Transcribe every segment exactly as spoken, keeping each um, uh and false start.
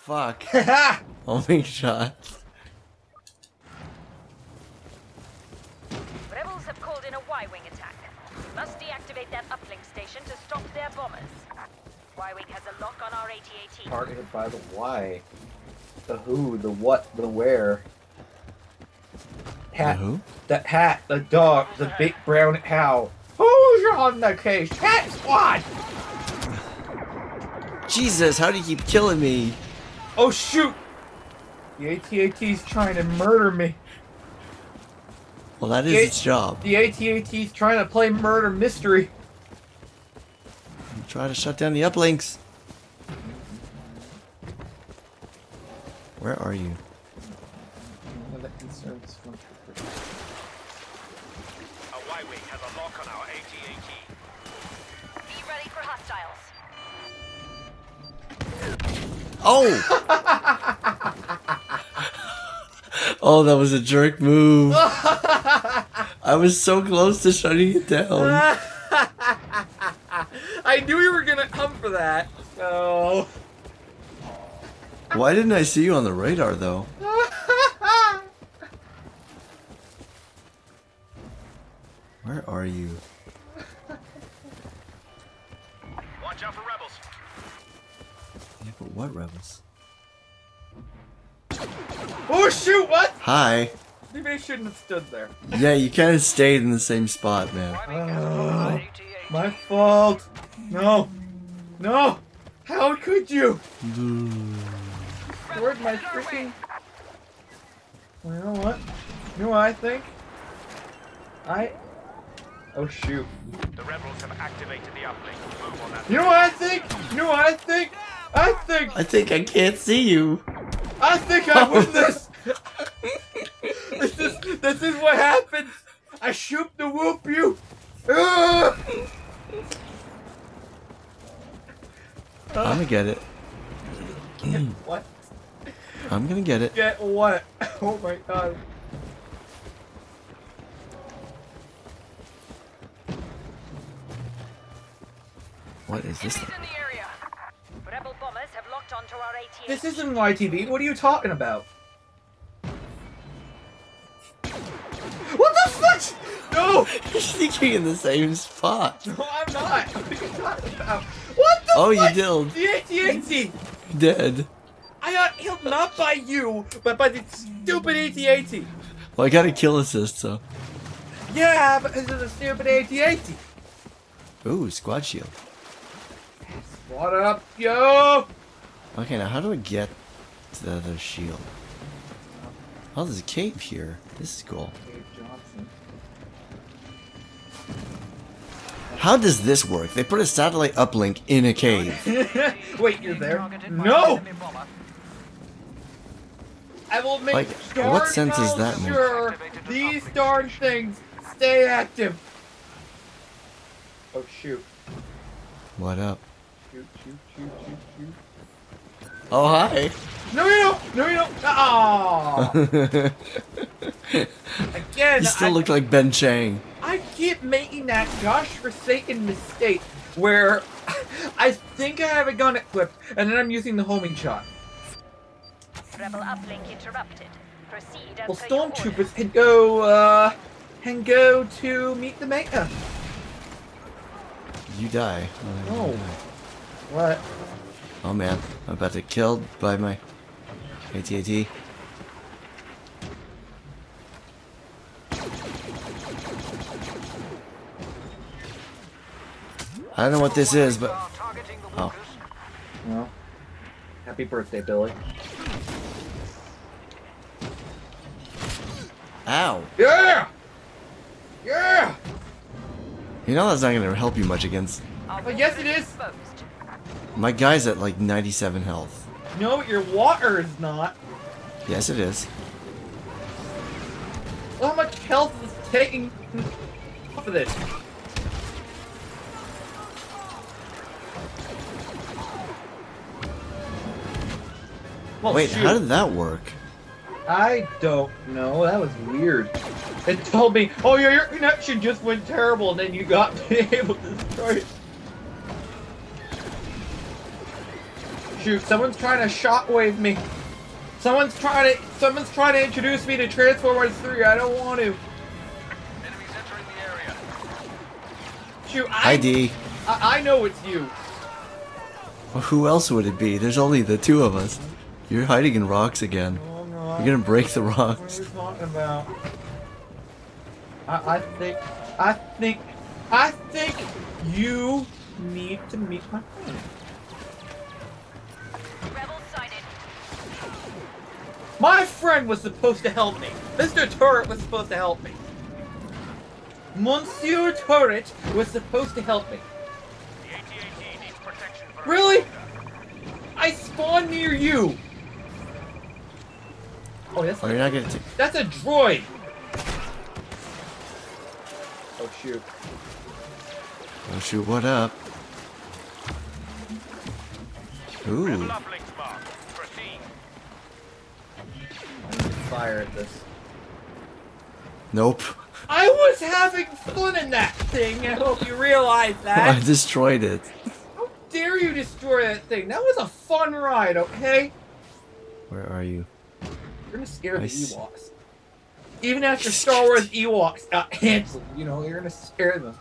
fuck. Homing shot. Rebels have called in a Y-wing attack. Must deactivate that uplink station to stop their bombers. Y-wing has a lock on our A T A T. Targeted by the why. The who, the what, the where. Hat. The who? That hat, the dog, the big brown cow. Who's on the case? Cat squad! Jesus, how do you keep killing me? Oh shoot! The A T A T's trying to murder me. Well, that is The A- its job. The A T A T's trying to play murder mystery. Try to shut down the uplinks. Where are you? That concerns one. A Y-wing has a lock on our A T A T. Be ready for hostiles. Oh! Oh, that was a jerk move. I was so close to shutting it down. I knew you were gonna come for that. So. Why didn't I see you on the radar, though? Where are you? Watch out for rebels. Yeah, but what rebels? Oh shoot! What? Hi. Maybe I shouldn't have stood there. Yeah, you kind of stayed in the same spot, man. Oh, my fault. No. No. How could you? Where'd my freaking... Well, you know what? You know what I think? I... Oh shoot. The rebels have activated the uplink. Move on that. You know what I think? You know what I think? I think... I think I can't see you. I think I win this! This is... This is what happens! I shoot the whoop you! Ugh! I'm gonna get it. What? I'm gonna get it. Get what? Oh my god. What is this thing? Enemies in the area. Rebel bombers have locked onto our A T A T. This isn't Y T V. What are you talking about? What the fuck? No! You're sneaking in the same spot. No, I'm not. What are you talking about? What the Oh, fuck? you did. The A T A T! Dead. I got killed not by you, but by the stupid A T A T. Well, I got a kill assist, so. Yeah, because of the stupid A T A T. Ooh, squad shield. What up, yo? Okay, now how do I get to the other shield? Oh, there's a cave here. This is cool. How does this work? They put a satellite uplink in a cave. Wait, you're there? No! I will make Like, darn what sense is well that make? sure these darn things stay active. Oh shoot. What up? Shoot, shoot, shoot, shoot, shoot. Oh, hi. No, you don't! No, you don't! Aww! Again, You still I, look like Ben Chang. I keep making that gosh-forsaken mistake where I think I have a gun equipped, and then I'm using the homing shot. Rebel uplink interrupted. Proceed as Well, per your stormtroopers orders. can go, uh, can go to meet the maker. You die. Oh. What? Oh man, I'm about to get killed by my A T A T. I don't know what this is, but oh, Well, happy birthday, Billy. ow! Yeah! Yeah! You know that's not gonna help you much against. Our Oh, yes, it water is. exposed. My guy's at like ninety-seven health. No, your water is not. Yes, it is. How much health is taking off of this? Well, Wait, shoot. how did that work? I don't know. That was weird. It told me, oh, yeah, your connection just went terrible, and then you got to be able to destroy it. shoot, someone's trying to shockwave me. Someone's trying to someone's trying to introduce me to Transformers three. I don't want to. Enemies entering the area. Shoot, I, Hi, D. I, I know it's you. Well, who else would it be? There's only the two of us. You're hiding in rocks again. Oh, no, You're gonna break the What rocks. are you talking about? I, I think, I think, I think you need to meet my friend. Rebels sighted. My friend was supposed to help me. Mister Turret was supposed to help me. Monsieur Turret was supposed to help me. The A T A T needs protection for Really? I spawned near you. Oh, that's Oh, you're not gonna. T that's a droid. Oh shoot. oh shoot! What up? Ooh. Rebel uplinks marked. Proceed. I need to fire at this. Nope. I was having fun in that thing. I hope you realize I that. destroyed it. How dare you destroy that thing? That was a fun ride, okay? Where are you? You're gonna scare I the s- Ewoks. Even after Star Wars Ewoks got canceled, you know, you're gonna scare them.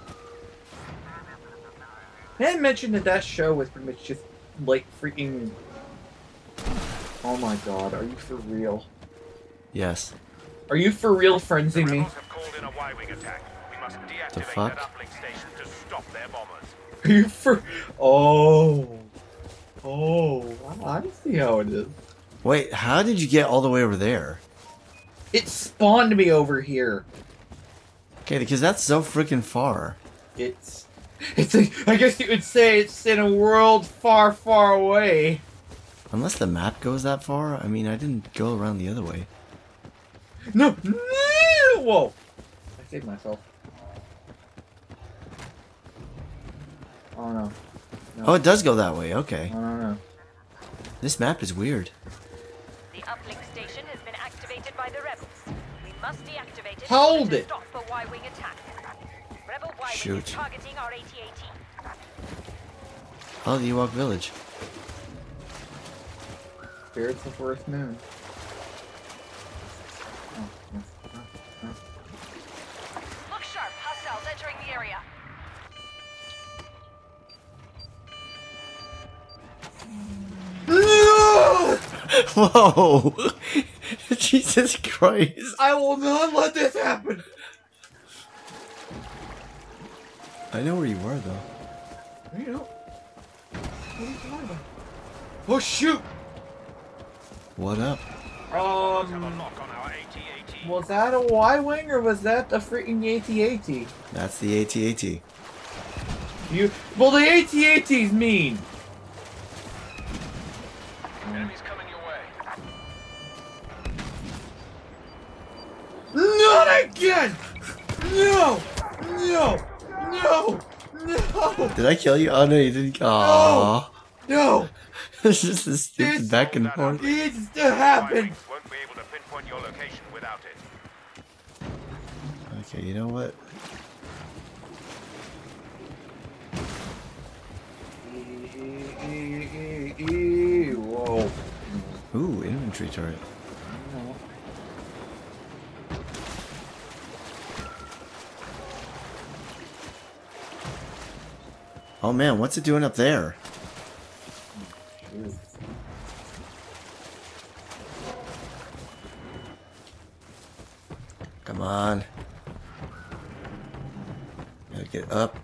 May I mention that that show was pretty much just like freaking. Oh my god, are you for real? Yes. Are you for real frenzying me? Rebels have called in a Y-wing attack. We must deactivate fuck? that uplink station to stop their bombers. Are you for. Oh. Oh. I see how it is. Wait, how did you get all the way over there? It spawned me over here. Okay, because that's so freaking far. It's. It's a, I guess you would say it's in a world far, far away. Unless the map goes that far. I mean, I didn't go around the other way. No! No! Whoa! I saved myself. Oh no. No. Oh, it does go that way. Okay. No, no, no. This map is weird. The uplink station has been activated by the rebels. We must deactivate it in Hold order to it. stop a Y-wing attack. Rebel Y-wing Shoot. is targeting our A T A T. Oh, the Ewok village. Spirits of Earth Moon. Oh, yes. Oh, oh. Look sharp, hostiles entering the area. No! Whoa! Jesus Christ! I will not let this happen! I know where you were though. You know. What are you talking about? Oh shoot! What up? Have a Um, lock on our A T A T. was that a Y-wing or was that the freaking A T A T? That's the A T A T. You, well, the A T A T's mean. Enemies coming your way. Not again! No! No! No! No! Did I kill you? Oh no, you didn't. Aww. No! It's just this stupid It's- back and forth. It needs to happen! Y-wings won't be able to pinpoint your location without it. Okay, you know what? Whoa. Ooh, infantry turret. Oh man, what's it doing up there? Come on. Gotta get up.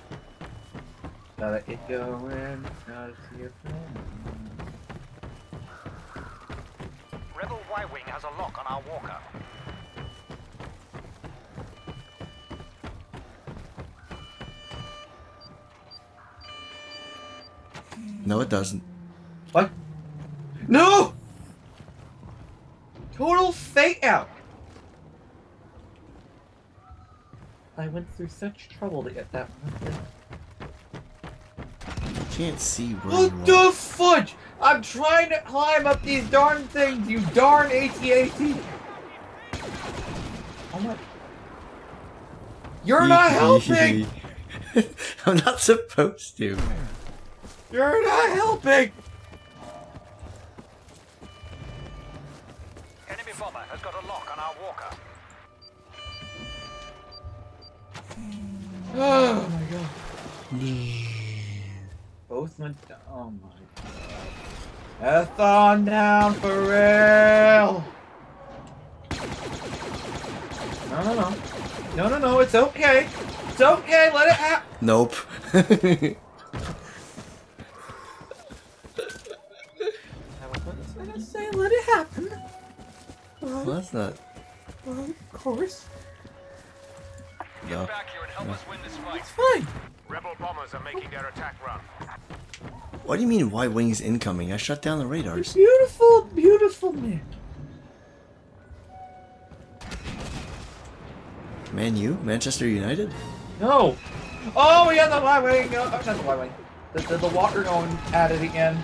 Gotta get going, gotta see your friend. Rebel Y-wing has a lock on our walker. No, it doesn't. What? No! Total fake out! I went through such trouble to get that one. I can't see where What you the are. fudge? I'm trying to climb up these darn things, you darn A T A T! Oh my... You're not helping! I'm not supposed to. You're not helping! bomber has got a lock on our walker. Oh my god. Both went down. Oh my god. Ethon down for real. No, no, no. No, no, no. It's okay. It's okay. Let it happen. Nope. I was gonna say, let it happen. Well, that's not. Well, of course. No. Get back here and help No. us win this fight. It's fine. Rebel bombers are making their attack run. What do you mean Y wings incoming? I shut down the radars. Beautiful, beautiful man. Man U? Manchester United? No. Oh, we got the Y wing. No, not the Y wing. The, the, the walker going at it again.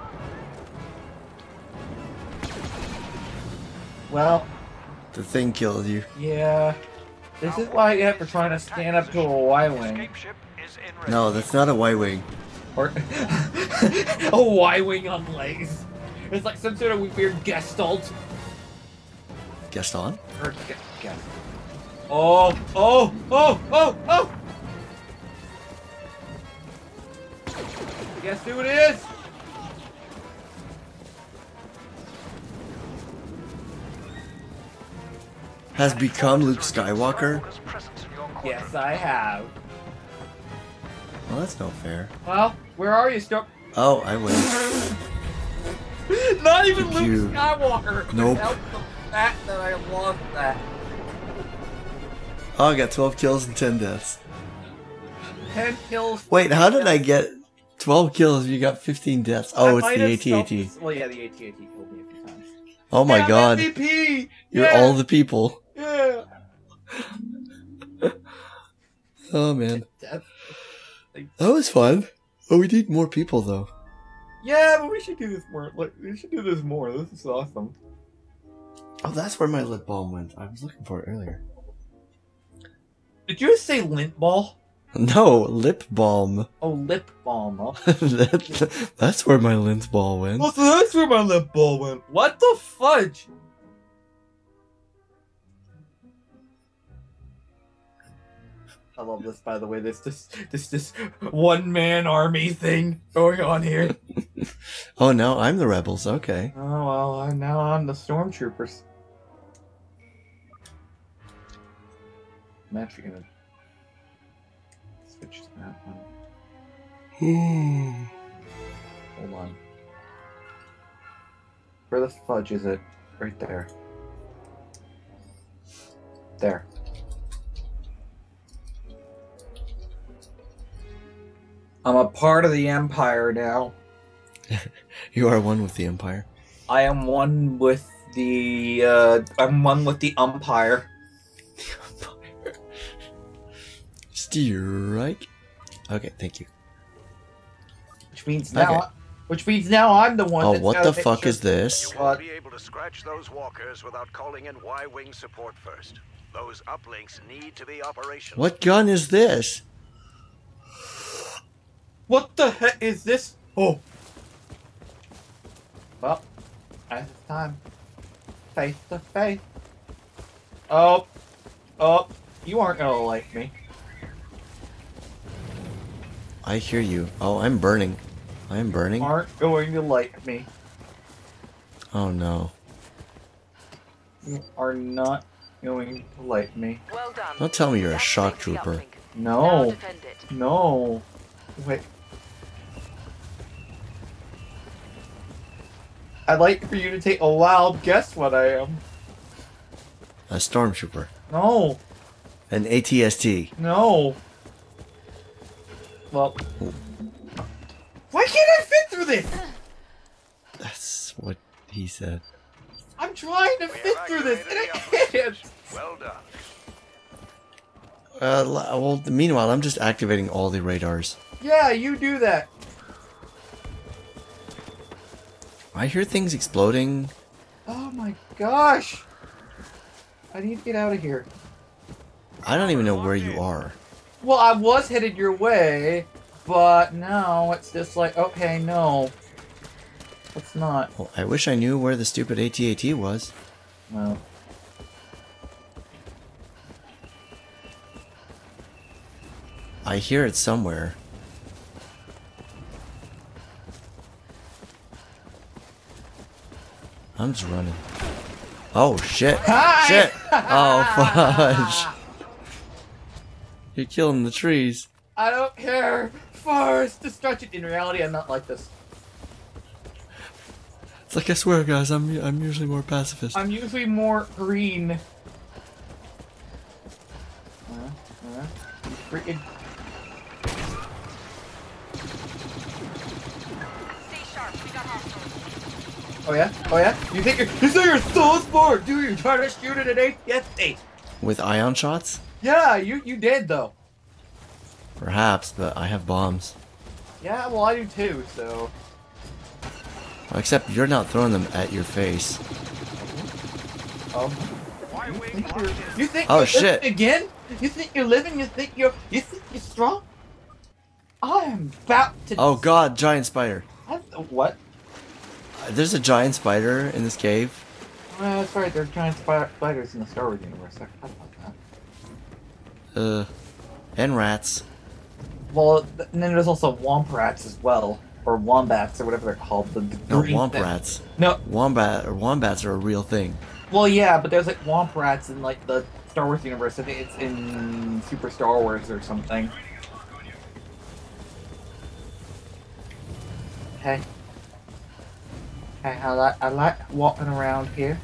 Well, The thing killed you. yeah. This is why you have to try to stand up to a Y wing. Escape ship is in ready. No, that's not a Y wing. Or a Y wing on legs. It's like some sort of weird gestalt. Gaston? Or ge- ge- Oh, oh, oh, oh, oh! Guess who it is? Has become Luke Skywalker? Walker's presence in your corner. Yes, I have. Well, that's no fair. Well, where are you, Storm? Oh, I win. Not even Did you- Luke Skywalker. could Nope. help the fact that I lost that. Oh, I got twelve kills and ten deaths. Ten kills. Wait, how did I get twelve kills if you got fifteen deaths? Oh, I it's might the have A T A T. self- Well, yeah, the A T A T killed me a few times. Oh my Yeah, I'm god. M V P! You're Yeah, all the people. Yeah. Oh man. That- That was fun. Oh, we need more people though. Yeah, but we should do this more. Like, we should do this more. This is awesome. Oh, that's where my lip balm went. I was looking for it earlier. Did you say lint ball? No, lip balm. Oh, lip balm. Huh? That- that's where my lint ball went. Well, so that's where my lip ball went. What the fudge? I love this, by the way. This this this this one man army thing going on here. Oh no, I'm the rebels. Okay. Oh well, I'm now on the stormtroopers. I'm actually gonna switch to that one. Hold on. Where the fudge is it? Right there. There. I'm a part of the Empire now. You are one with the Empire. I am one with the, uh, I'm one with the umpire. Strike. Okay, thank you. Which means now, Okay. which means now I'm the one Oh, that's what gotta the make fuck sure- is this? You What? won't be able to scratch those walkers without calling in Y-wing support first. Those uplinks need to be operational. What gun is this? What the heck is this? Oh. Well, I have time. Face to face. Oh. Oh. You aren't gonna like me. I hear you. Oh, I'm burning. I'm burning. Aren't going to like me. Oh no. You are not going to like me. Well done. Don't tell me you're a shock Deactivate the trooper. uplink. Now No. defend it. No. Wait. I'd like for you to take a wild guess what I am. A stormtrooper. No. An A T S T. No. Well. Why can't I fit through this? That's what he said. I'm trying to We fit through this and I evacuated the can't. Well done. Uh, l- well, meanwhile, I'm just activating all the radars. Yeah, you do that. I hear things exploding. Oh my gosh. I need to get out of here. I don't even know where you are. Well, I was headed your way, but now it's just like, okay, no. It's not. Well, I wish I knew where the stupid A T A T was. Well. I hear it somewhere. I'm just running. Oh shit! Hi! Shit! Oh fudge! You're killing the trees. I don't care. Forest destruction. In reality, I'm not like this. It's like I swear, guys, I'm I'm usually more pacifist. I'm usually more green. Uh, uh, you freaking. Oh yeah? Oh yeah? You think you're, you think you're so smart, do you? Try to shoot it at eight? Yes, eight. With ion shots? Yeah, you you did though. Perhaps, but I have bombs. Yeah, well I do too. So. Except you're not throwing them at your face. Um. You think you're, you think Oh you're shit! living again? You think you're living? You think you're you think you're strong? I am about to. Oh god, giant spider. I, what? There's a giant spider in this cave. Well, that's right. There's giant spi spiders in the Star Wars universe. I forgot about that. Uh, and rats. Well, th and then there's also womp rats as well, or wombats, or whatever they're called. The, the No, green womp thing. rats. No. Wombat or wombats are a real thing. Well, yeah, but there's like womp rats in like the Star Wars universe. I think it's in Super Star Wars or something. Okay. Okay, I like I like walking around here.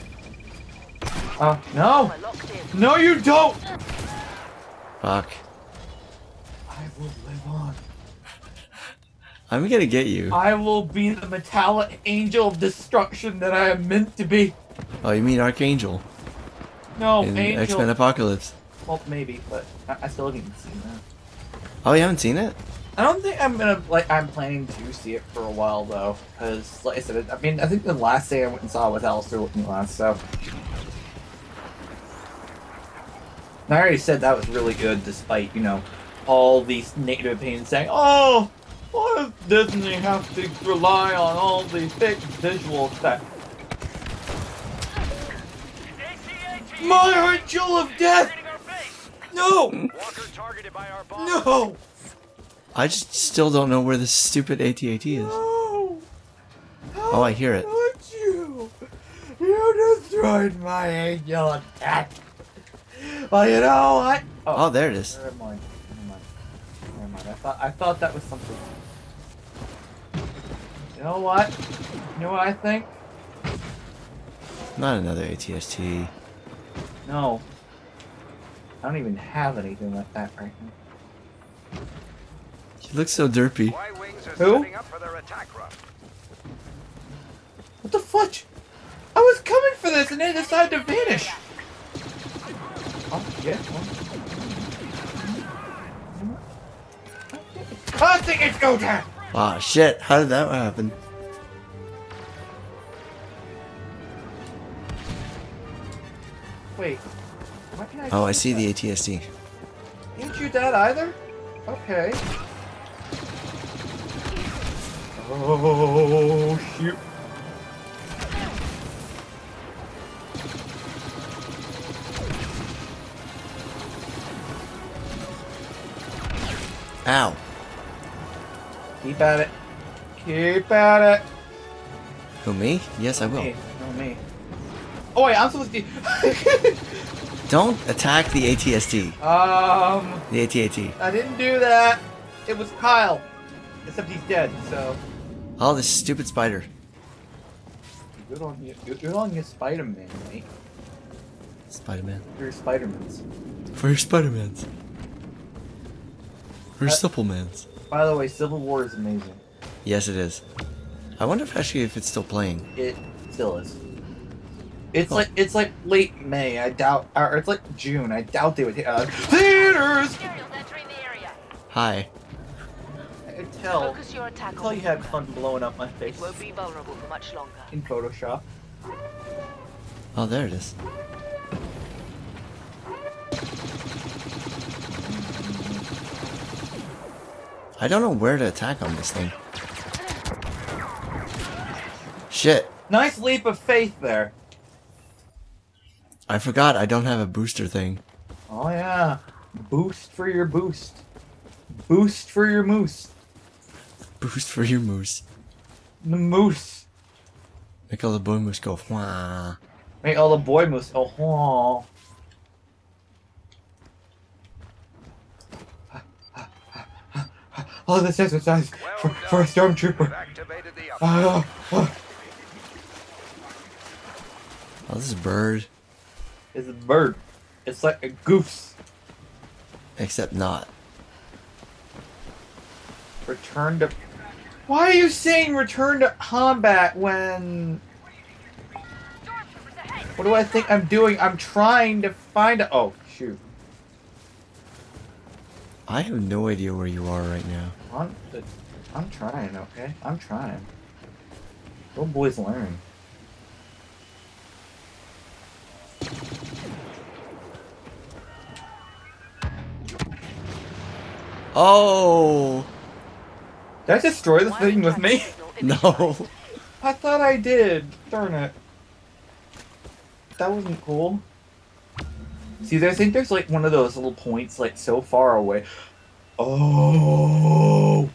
Oh no! No, you don't! Fuck. I will live on. I'm gonna get you. I will be the metallic angel of destruction that I am meant to be. Oh, you mean Archangel? No, In angel. X-Men Apocalypse. Well, maybe, but I, I still haven't seen that. Oh, you haven't seen it? I don't think I'm gonna like. I'm planning to see it for a while though, because like I said, I mean, I think the last day I went and saw it was Alistair looking last. So, and I already said that was really good, despite you know all these negative opinions saying, "Oh, why does Disney have to rely on all these fake visual effects?" My angel of death! No! Walker targeted by our bomb. No! I just still don't know where this stupid A T A T is. No! Oh, I hear it. How could you? You destroyed my angel of death. Well, you know what? Oh, there it is. Never mind. Never mind. Never mind. I thought I thought that was something. You know what? You know what I think? Not another A T S T. No. I don't even have anything like that right now. You look so derpy. Y-wings are Who? setting up for their attack run. What the fudge? I was coming for this and they decided to vanish. Oh, yeah. I think it's go time. Ah, shit. How did that happen? Wait. Why can't I Oh, I shoot see that? the A T S T. You didn't shoot that either? Okay. Oh, shoot. Ow. Keep at it. Keep at it. Who, me? Yes, I will. Me. No, me. Oh, wait, I'm supposed to... Don't attack the A T S T. um... The A T A T. I didn't do that. It was Kyle. Except he's dead, so... Oh, this stupid spider. Good on you. Good on you, Spider-Man, mate. Spider-Man. You're Spider-Man's. For your Spider-Mans. For your Uh, supplements. By the way, Civil War is amazing. Yes, it is. I wonder if actually if it's still playing. It still is. It's Oh. like it's like late May. I doubt, or it's like June. I doubt they would hit uh, theaters. Materials entering the area. Hi. I could tell. Focus your attack I tell on you the had movement. fun blowing up my face It won't be vulnerable for much longer. in Photoshop. Oh, there it is. I don't know where to attack on this thing. Shit. Nice leap of faith there. I forgot I don't have a booster thing. Oh yeah. Boost for your boost. Boost for your moose. Boost for your moose. The moose. Make all the boy moose go wah. Make all the boy moose. Oh, wah. All this exercise for, Well for a done. stormtrooper. You've activated the uplink. Ah, ah. Oh, this is a bird. It's a bird. It's like a goose. Except not. Return to... Why are you saying return to combat when... What do I think I'm doing? I'm trying to find a... Oh, shoot. I have no idea where you are right now. I'm, I'm trying, okay? I'm trying. Little boys learn. Oh! Did I destroy the thing with me? No. I thought I did. Darn it. That wasn't cool. See, I think there's like one of those little points like so far away. Oh!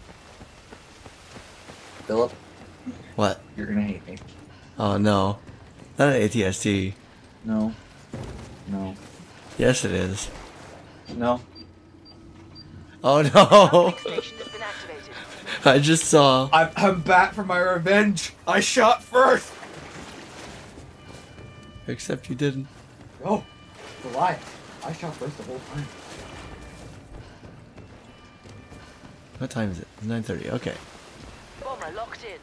Philip, What? you're gonna hate me. Oh no. Not an A T S T. No. No. Yes it is. No. Oh no! Station has been activated. I just saw. I'm, I'm back for my revenge. I shot first. Except you didn't. Oh, the lie. I shot first the whole time. What time is it? nine thirty. Okay. Bomber locked in.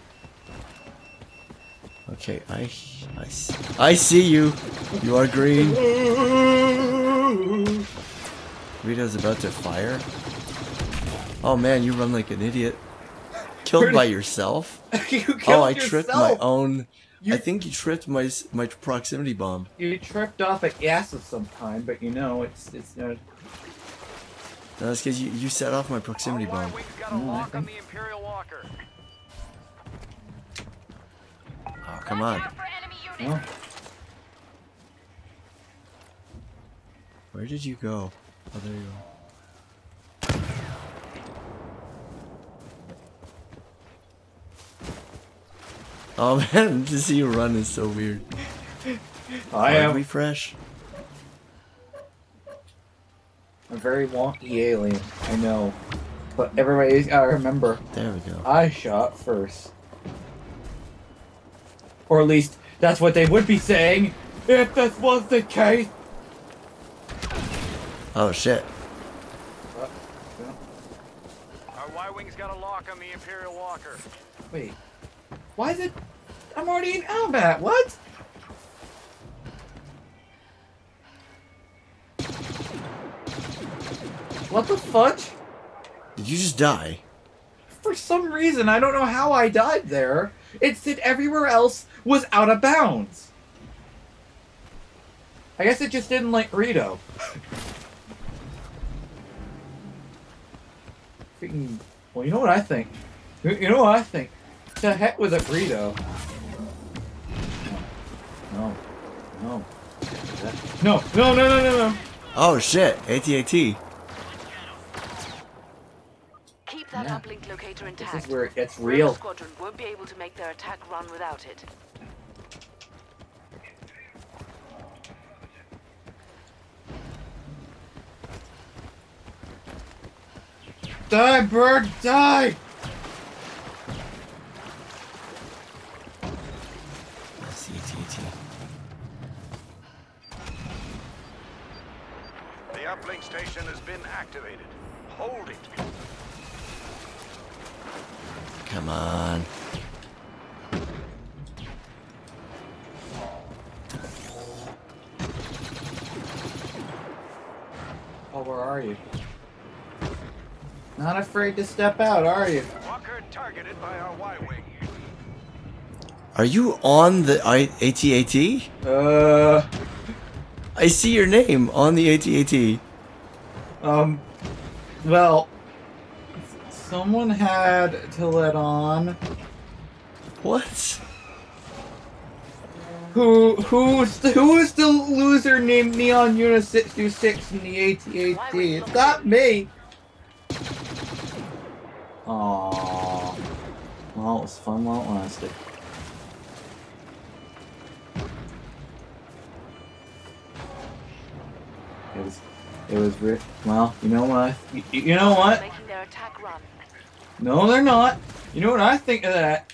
Okay, I, I, see, I see you. You are green. Rita's about to fire. Oh man, you run like an idiot. Killed by yourself? You killed Oh, I yourself. tripped my own. You- I think you tripped my s- my proximity bomb. You tripped off at gas of some kind, but you know it's it's uh, No, that's because you, you set off my proximity Our bomb. Y-Wing's got a Mm, I lock on think- the Imperial Walker. Oh, come Watch on. out for enemy no. units. Where did you go? Oh, there you go. Oh man, to see you run is so weird. I Hard am refresh. a very wonky alien. I know, but everybody's gotta remember. There we go. I shot first, or at least that's what they would be saying if this was the case. Oh shit. Our Y-Wing's got a lock on the Imperial Walker. Wait, why is it? I'm already in combat. What? What the fudge? Did you just die? For some reason, I don't know how I died there. It said everywhere else was out of bounds. I guess it just didn't like Rito. Freaking. Well, you know what I think? You you know what I think? The heck with it, Rito. No. No. No. No, no, no, no, no. Oh shit, A T A T. Keep that Yeah. uplink locator This intact. is where it gets River real. Squadron won't be able to make their attack run without it. Die, bird, die! That's the A T A T. The uplink station has been activated. Hold it. Come on. Oh, where are you? Not afraid to step out, are you? Walker targeted by our Y-Wing. Are you on the I- A T A T? Uh, I see your name on the A T A T. um, well, someone had to let on. What? Who who's the, who's the loser named Neon Unit six two six in the A T A T? It's not me. Aww. Well, it was fun while it lasted. It was, it was re- well, you know what? You, you know what? Making their attack run. No, they're not. You know what I think of that?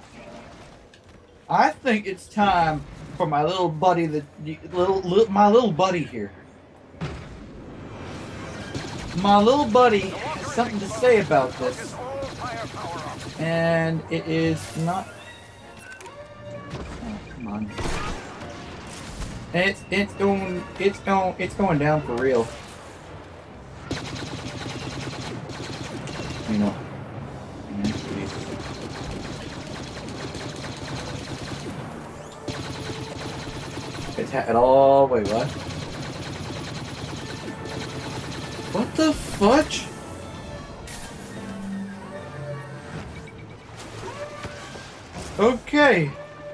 I think it's time for my little buddy, the little, little my little buddy here. My little buddy has something to say about this, and it is not. Oh, come on. It's it's going it's going it's going down for real. You know. It's at all. Wait, what? What the fudge? Okay.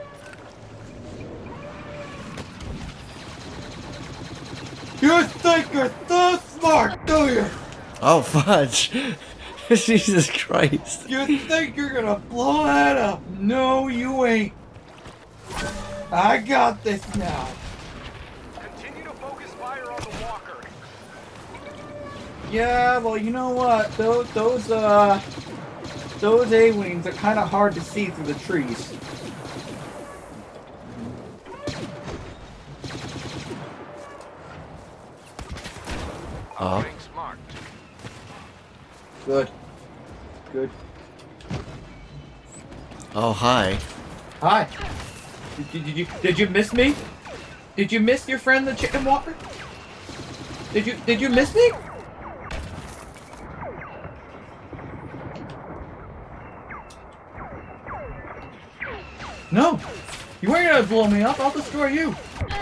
You think you're so smart, do you? Oh, fudge. Jesus Christ. You think you're gonna blow that up? No, you ain't. I got this now. Continue to focus fire on the walker. Yeah, well, you know what? Those, those, uh, those A-wings are kind of hard to see through the trees. Oh. Smart. Good. Good. Oh, hi. Hi. Did, did you did you miss me? Did you miss your friend the chicken walker? Did you did you miss me? No. You weren't gonna blow me up. I'll destroy you.